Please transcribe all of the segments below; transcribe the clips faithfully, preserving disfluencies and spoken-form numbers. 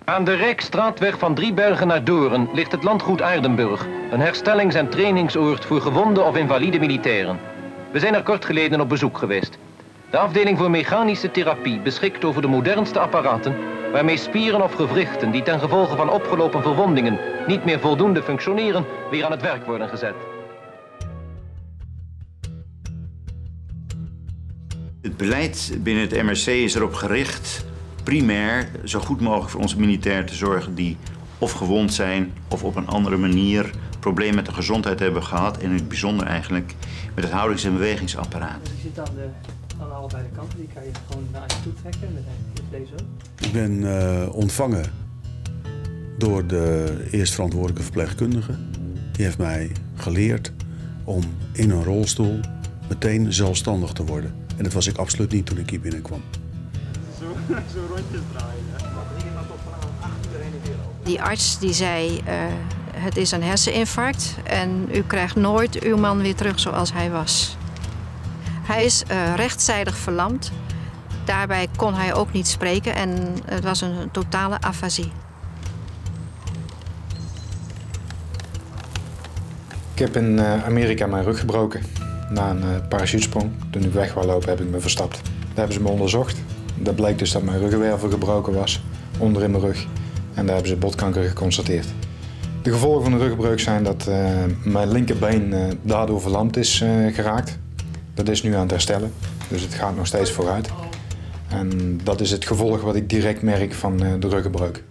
Aan de Rijksstraatweg van Driebergen naar Doorn ligt het landgoed Aardenburg, een herstellings- en trainingsoord voor gewonde of invalide militairen. We zijn er kort geleden op bezoek geweest. De afdeling voor mechanische therapie beschikt over de modernste apparaten waarmee spieren of gewrichten die ten gevolge van opgelopen verwondingen niet meer voldoende functioneren, weer aan het werk worden gezet. Het beleid binnen het M R C is erop gericht primair zo goed mogelijk voor onze militairen te zorgen die of gewond zijn of op een andere manier problemen met de gezondheid hebben gehad. En in het bijzonder eigenlijk met het houdings- en bewegingsapparaat. Die zit aan, de, aan allebei de kanten, die kan je gewoon naar je toe trekken met deze ook. Ik ben uh, ontvangen door de eerstverantwoordelijke verpleegkundige. Die heeft mij geleerd om in een rolstoel meteen zelfstandig te worden. En dat was ik absoluut niet toen ik hier binnenkwam. Zo, zo rondjes draaien. Hè? Die arts die zei, uh, het is een herseninfarct en u krijgt nooit uw man weer terug zoals hij was. Hij is uh, rechtszijdig verlamd. Daarbij kon hij ook niet spreken en het was een totale afasie. Ik heb in uh, Amerika mijn rug gebroken. Na een uh, parachutesprong. Toen ik weg wou lopen heb ik me verstapt. Daar hebben ze me onderzocht. Dat bleek dus dat mijn ruggenwervel gebroken was, onder in mijn rug. En daar hebben ze botkanker geconstateerd. De gevolgen van de ruggenbreuk zijn dat uh, mijn linkerbeen uh, daardoor verlamd is uh, geraakt. Dat is nu aan het herstellen, dus het gaat nog steeds vooruit. En dat is het gevolg wat ik direct merk van uh, de ruggenbreuk.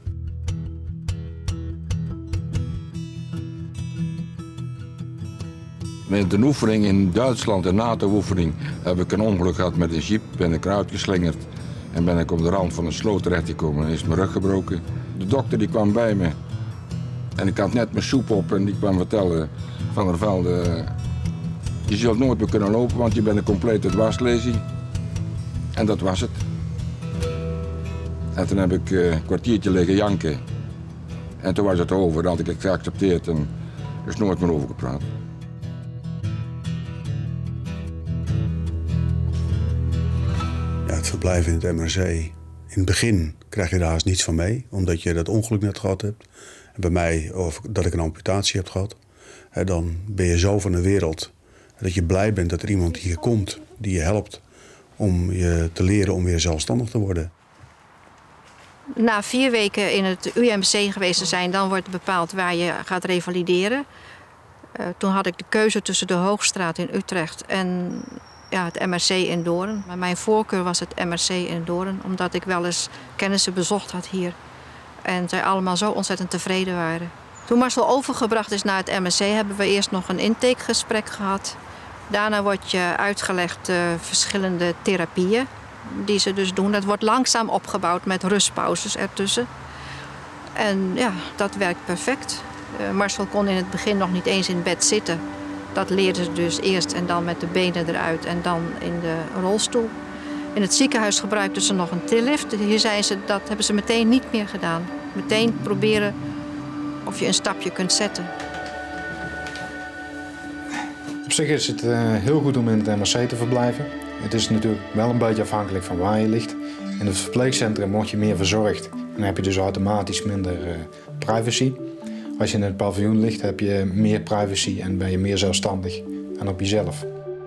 Met een oefening in Duitsland, een NATO-oefening, heb ik een ongeluk gehad met een jeep. Ben ik eruit geslingerd en ben ik op de rand van een sloot terechtgekomen en is mijn rug gebroken. De dokter die kwam bij me en ik had net mijn soep op en die kwam vertellen van der Velde, je zult nooit meer kunnen lopen want je bent een complete dwarslesie. En dat was het. En toen heb ik een kwartiertje liggen janken en toen was het over, dat had ik het geaccepteerd en er is nooit meer over gepraat. Ja, het verblijf in het M R C. In het begin krijg je daar haast niets van mee, omdat je dat ongeluk net gehad hebt. En bij mij, of dat ik een amputatie heb gehad. Hè, dan ben je zo van de wereld dat je blij bent dat er iemand hier komt die je helpt om je te leren om weer zelfstandig te worden. Na vier weken in het U M C geweest te zijn, dan wordt bepaald waar je gaat revalideren. Uh, toen had ik de keuze tussen de Hoogstraat in Utrecht en ja, het M R C in Doorn. Maar mijn voorkeur was het M R C in Doorn, omdat ik wel eens kennissen bezocht had hier. En zij allemaal zo ontzettend tevreden waren. Toen Marcel overgebracht is naar het M R C, hebben we eerst nog een intakegesprek gehad. Daarna wordt je uitgelegd uh, verschillende therapieën die ze dus doen. Dat wordt langzaam opgebouwd met rustpauzes ertussen. En ja, dat werkt perfect. Uh, Marcel kon in het begin nog niet eens in bed zitten. Dat leerden ze dus eerst en dan met de benen eruit en dan in de rolstoel. In het ziekenhuis gebruikten ze nog een tillift. Hier zijn ze, dat hebben ze meteen niet meer gedaan. Meteen proberen of je een stapje kunt zetten. Op zich is het uh, heel goed om in het M R C te verblijven. Het is natuurlijk wel een beetje afhankelijk van waar je ligt. In het verpleegcentrum word je meer verzorgd. En dan heb je dus automatisch minder uh, privacy. Als je in het paviljoen ligt heb je meer privacy en ben je meer zelfstandig en op jezelf.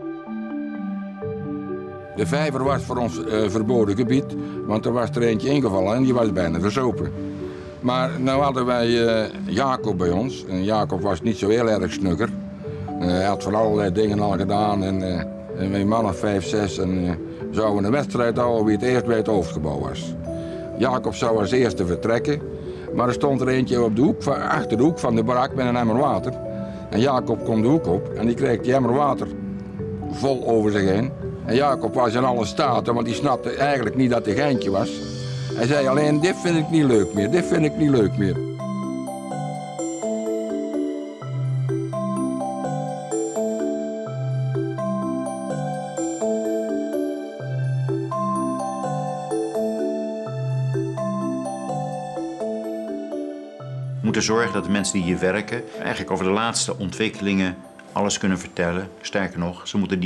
De vijver was voor ons uh, verboden gebied, want er was er eentje ingevallen en die was bijna verzopen. Maar nu hadden wij uh, Jacob bij ons en Jacob was niet zo heel erg snugger. Uh, hij had van allerlei dingen al gedaan en, uh, en wij mannen vijf, zes en uh, zouden een wedstrijd houden wie het eerst bij het hoofdgebouw was. Jacob zou als eerste vertrekken, maar er stond er eentje op de hoek, achter de hoek van de barak met een emmer water. En Jacob komt de hoek op en die kreeg die emmer water vol over zich heen. En Jacob was in alle staten, want die snapte eigenlijk niet dat hij geintje was. Hij zei alleen, dit vind ik niet leuk meer, dit vind ik niet leuk meer. We moeten zorgen dat de mensen die hier werken eigenlijk over de laatste ontwikkelingen alles kunnen vertellen. Sterker nog, ze moeten die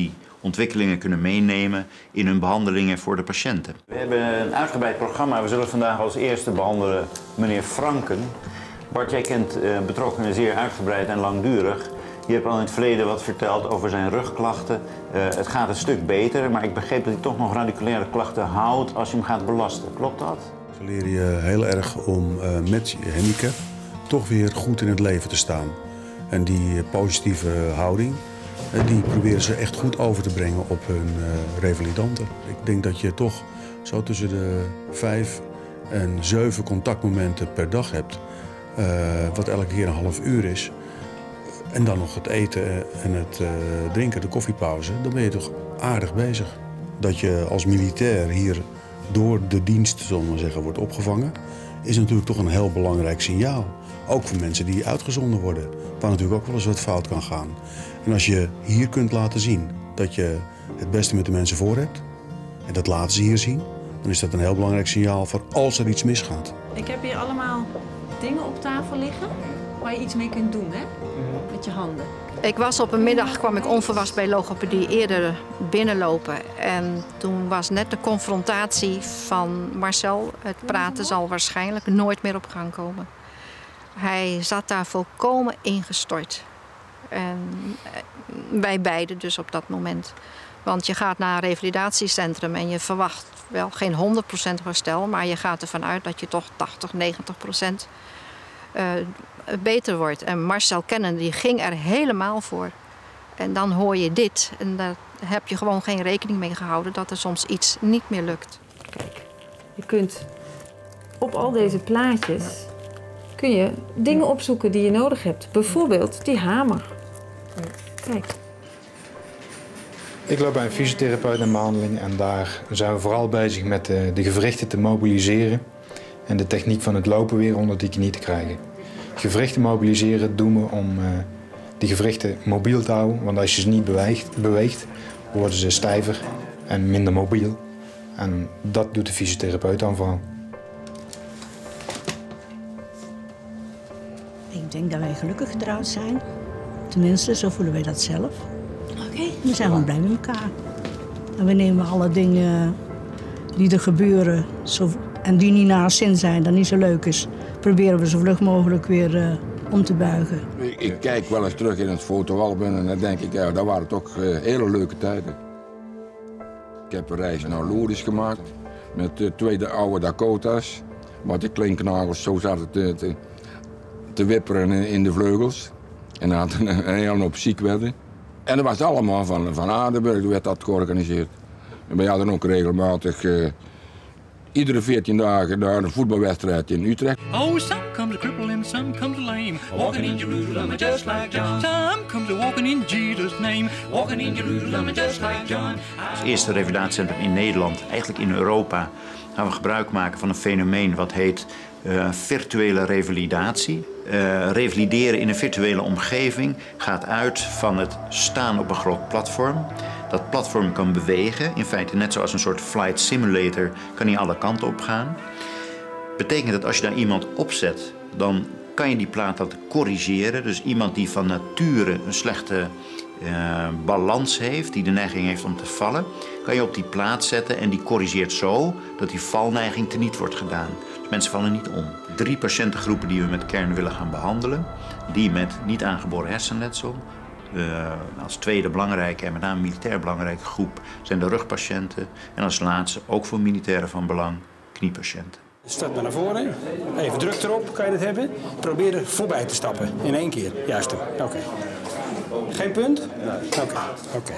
ontwikkelingen kunnen meenemen in hun behandelingen voor de patiënten. We hebben een uitgebreid programma. We zullen vandaag als eerste behandelen meneer Franken. Bart, jij kent uh, betrokkenen zeer uitgebreid en langdurig. Je hebt al in het verleden wat verteld over zijn rugklachten. Uh, het gaat een stuk beter, maar ik begreep dat hij toch nog radiculaire klachten houdt als je hem gaat belasten. Klopt dat? Ze leren je heel erg om uh, met je handicap toch weer goed in het leven te staan. En die positieve houding, uh, die proberen ze echt goed over te brengen op hun uh, revalidanten. Ik denk dat je toch zo tussen de vijf en zeven contactmomenten per dag hebt. Uh, wat elke keer een half uur is. En dan nog het eten en het uh, drinken, de koffiepauze. Dan ben je toch aardig bezig. Dat je als militair hier door de dienst, zullen we zeggen, wordt opgevangen, is natuurlijk toch een heel belangrijk signaal. Ook voor mensen die uitgezonden worden, waar natuurlijk ook wel eens wat fout kan gaan. En als je hier kunt laten zien dat je het beste met de mensen voor hebt, en dat laten ze hier zien, dan is dat een heel belangrijk signaal voor als er iets misgaat. Ik heb hier allemaal dingen op tafel liggen waar je iets mee kunt doen, hè? Met je handen. Ik was op een middag, kwam ik onverwachts bij logopedie eerder binnenlopen. En toen was net de confrontatie van Marcel, het praten zal waarschijnlijk nooit meer op gang komen. Hij zat daar volkomen ingestort. En wij beiden dus op dat moment. Want je gaat naar een revalidatiecentrum en je verwacht wel geen honderd procent herstel, maar je gaat ervan uit dat je toch tachtig, negentig procent uh, beter wordt. En Marcel Kennen die ging er helemaal voor. En dan hoor je dit en daar heb je gewoon geen rekening mee gehouden dat er soms iets niet meer lukt. Kijk, je kunt op al deze plaatjes kun je dingen opzoeken die je nodig hebt. Bijvoorbeeld die hamer. Kijk. Ik loop bij een fysiotherapeut in behandeling en daar zijn we vooral bezig met de, de gewrichten te mobiliseren en de techniek van het lopen weer onder die knie te krijgen. Gewrichten mobiliseren doen we om uh, die gewrichten mobiel te houden, want als je ze niet beweegt, beweegt worden ze stijver en minder mobiel. En dat doet de fysiotherapeut dan vooral. Ik denk dat wij gelukkig getrouwd zijn. Tenminste, zo voelen wij dat zelf. Okay. We zijn gewoon blij met elkaar. En we nemen alle dingen die er gebeuren zo, en die niet naar ons zin zijn, dat niet zo leuk is, proberen we zo vlug mogelijk weer uh, om te buigen. Ik, ik kijk wel eens terug in het fotoalbum en dan denk ik, ja, dat waren toch uh, hele leuke tijden. Ik heb een reis naar Lourdes gemaakt met uh, twee oude Dakota's. Wat de klinknagels zo zaten te, te, te wipperen in, in de vleugels. En dan had een, een hele hoop ziek werden. En dat was allemaal van, van Aardenburg, werd dat georganiseerd. En wij hadden ook regelmatig, uh, iedere veertien dagen, daar een voetbalwedstrijd in Utrecht. Oh, some comes a cripple and some comes a lame. Walking in Jerusalem just like John. Some comes a walking in Jesus' name. Walking in Jerusalem just like John. Als eerste revalidatiecentrum in Nederland, eigenlijk in Europa, gaan we gebruik maken van een fenomeen wat heet uh, virtuele revalidatie. Uh, revalideren in een virtuele omgeving gaat uit van het staan op een groot platform. Dat platform kan bewegen, in feite net zoals een soort flight simulator kan hij alle kanten op gaan. Betekent dat als je daar iemand opzet, dan kan je die plaat laten corrigeren. Dus iemand die van nature een slechte uh, balans heeft, die de neiging heeft om te vallen, kan je op die plaat zetten en die corrigeert zo dat die valneiging teniet wordt gedaan. Dus mensen vallen niet om. Drie patiëntengroepen die we met kern willen gaan behandelen, die met niet aangeboren hersenletsel. Uh, als tweede belangrijke en met name militair belangrijke groep zijn de rugpatiënten. En als laatste, ook voor militairen van belang, kniepatiënten. Stap maar naar voren, even druk erop, kan je dat hebben. Probeer er voorbij te stappen, in één keer. Juist toe, oké. Okay. Geen punt? Oké, okay. oké. Okay.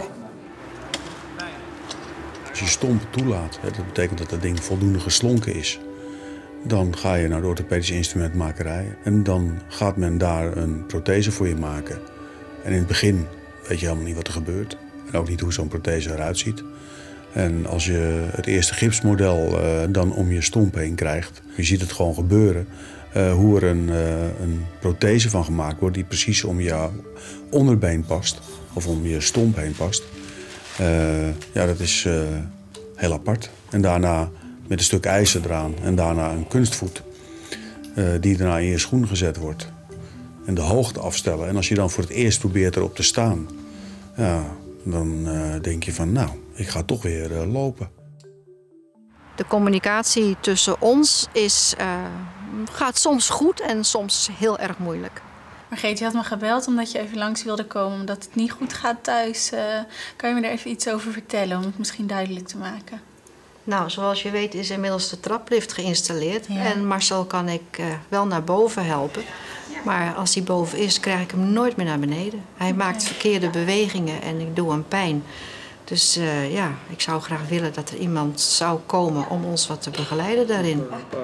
Als je stomp toelaat, dat betekent dat dat ding voldoende geslonken is. Dan ga je naar de orthopedische instrumentmakerij en dan gaat men daar een prothese voor je maken. En in het begin weet je helemaal niet wat er gebeurt en ook niet hoe zo'n prothese eruit ziet. En als je het eerste gipsmodel uh, dan om je stomp heen krijgt, je ziet het gewoon gebeuren, uh, hoe er een, uh, een prothese van gemaakt wordt die precies om je onderbeen past of om je stomp heen past. Uh, ja, dat is uh, heel apart. En daarna met een stuk ijzer eraan en daarna een kunstvoet uh, die daarna in je schoen gezet wordt. En de hoogte afstellen. En als je dan voor het eerst probeert erop te staan, ja, dan uh, denk je van nou, ik ga toch weer uh, lopen. De communicatie tussen ons is, uh, gaat soms goed en soms heel erg moeilijk. Margreet, je had me gebeld omdat je even langs wilde komen omdat het niet goed gaat thuis. Uh, kan je me daar even iets over vertellen om het misschien duidelijk te maken? Nou, zoals je weet is inmiddels de traplift geïnstalleerd. Ja. En Marcel kan ik uh, wel naar boven helpen. Maar als hij boven is, krijg ik hem nooit meer naar beneden. Hij okay. maakt verkeerde bewegingen en ik doe hem pijn. Dus uh, ja, ik zou graag willen dat er iemand zou komen om ons wat te begeleiden daarin.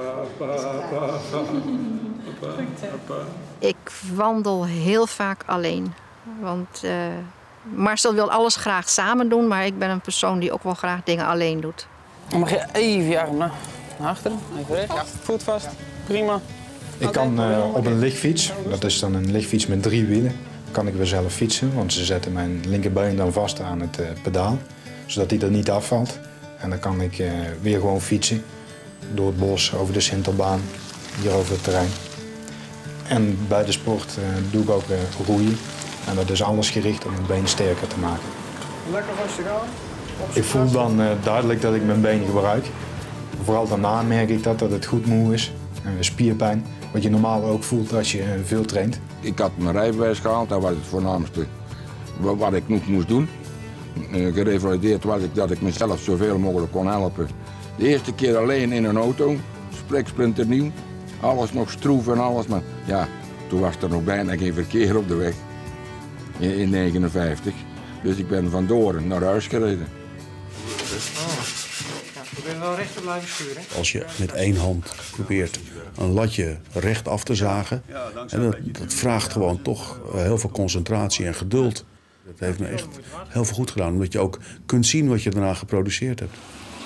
Ik wandel heel vaak alleen. Want uh, Marcel wil alles graag samen doen, maar ik ben een persoon die ook wel graag dingen alleen doet. Dan mag je even je arm naar achteren, even recht. Ja. Voet vast, prima. Ik kan uh, op een lichtfiets, dat is dan een lichtfiets met drie wielen, kan ik weer zelf fietsen. Want ze zetten mijn linkerbeen dan vast aan het uh, pedaal, zodat hij er niet afvalt. En dan kan ik uh, weer gewoon fietsen door het bos, over de Sintelbaan, hier over het terrein. En bij de sport uh, doe ik ook uh, roeien. En dat is alles gericht om mijn been sterker te maken. Lekker rustig aan. Ik voel dan uh, duidelijk dat ik mijn been gebruik. Vooral daarna merk ik dat, dat het goed moe is. En spierpijn, wat je normaal ook voelt als je uh, veel traint. Ik had mijn rijbewijs gehaald, dat was het voornaamste wat ik nog moest doen. Uh, gerevalideerd was ik dat ik mezelf zoveel mogelijk kon helpen. De eerste keer alleen in een auto, splinternieuw. Alles nog stroef en alles, maar ja, toen was er nog bijna geen verkeer op de weg. In negenenvijftig. Dus ik ben van Doorn naar huis gereden. Probeer wel recht te blijven sturen. Als je met één hand probeert een latje recht af te zagen, en dat, dat vraagt gewoon toch heel veel concentratie en geduld. Dat heeft me echt heel veel goed gedaan, omdat je ook kunt zien wat je daarna geproduceerd hebt.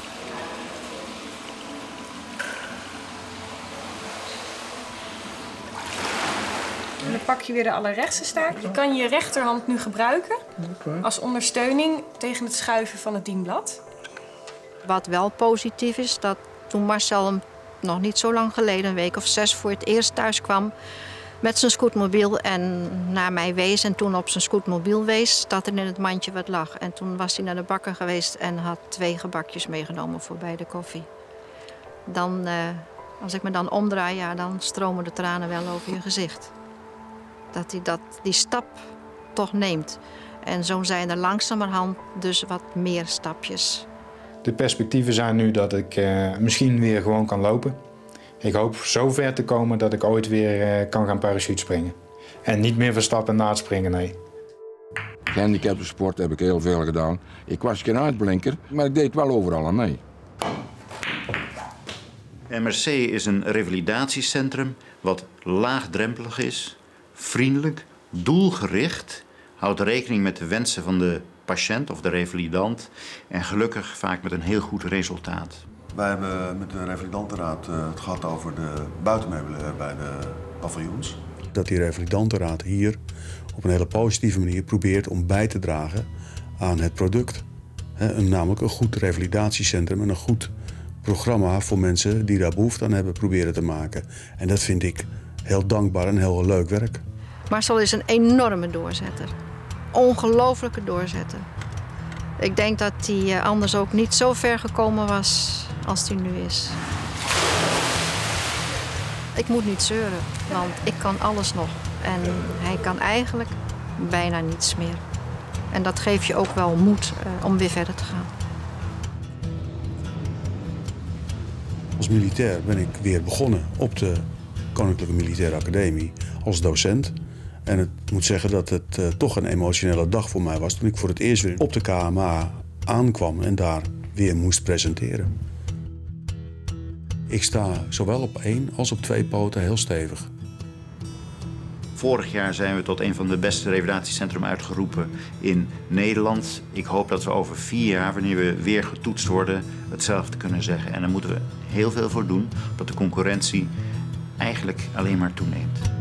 En dan pak je weer de allerrechtste staart. Je kan je rechterhand nu gebruiken als ondersteuning tegen het schuiven van het dienblad. Wat wel positief is, dat toen Marcel hem nog niet zo lang geleden, een week of zes voor het eerst thuis kwam met zijn scootmobiel en naar mij wees en toen op zijn scootmobiel wees, dat er in het mandje wat lag. En toen was hij naar de bakker geweest en had twee gebakjes meegenomen voor bij de koffie. Dan, uh, als ik me dan omdraai, ja, dan stromen de tranen wel over je gezicht. Dat hij dat, die stap toch neemt. En zo zijn er langzamerhand dus wat meer stapjes. De perspectieven zijn nu dat ik uh, misschien weer gewoon kan lopen. Ik hoop zo ver te komen dat ik ooit weer uh, kan gaan parachutespringen. En niet meer verstappen na het springen, nee. Gehandicaptensport heb ik heel veel gedaan. Ik was geen uitblinker, maar ik deed wel overal aan mee. M R C is een revalidatiecentrum wat laagdrempelig is, vriendelijk, doelgericht, houdt rekening met de wensen van de patiënt of de revalidant en gelukkig vaak met een heel goed resultaat. Wij hebben met de revalidantenraad het gehad over de buitenmeubelen bij de paviljoens. Dat die revalidantenraad hier op een hele positieve manier probeert om bij te dragen aan het product. He, een, namelijk een goed revalidatiecentrum en een goed programma voor mensen die daar behoefte aan hebben proberen te maken. En dat vind ik heel dankbaar en heel leuk werk. Marcel is een enorme doorzetter. Ongelooflijke doorzetter. Ik denk dat hij anders ook niet zo ver gekomen was als hij nu is. Ik moet niet zeuren, want ik kan alles nog. En hij kan eigenlijk bijna niets meer. En dat geeft je ook wel moed uh, om weer verder te gaan. Als militair ben ik weer begonnen op de Koninklijke Militaire Academie als docent. En ik moet zeggen dat het uh, toch een emotionele dag voor mij was toen ik voor het eerst weer op de K M A aankwam en daar weer moest presenteren. Ik sta zowel op één als op twee poten heel stevig. Vorig jaar zijn we tot een van de beste revalidatiecentrum uitgeroepen in Nederland. Ik hoop dat we over vier jaar, wanneer we weer getoetst worden, hetzelfde kunnen zeggen. En daar moeten we heel veel voor doen, dat de concurrentie eigenlijk alleen maar toeneemt.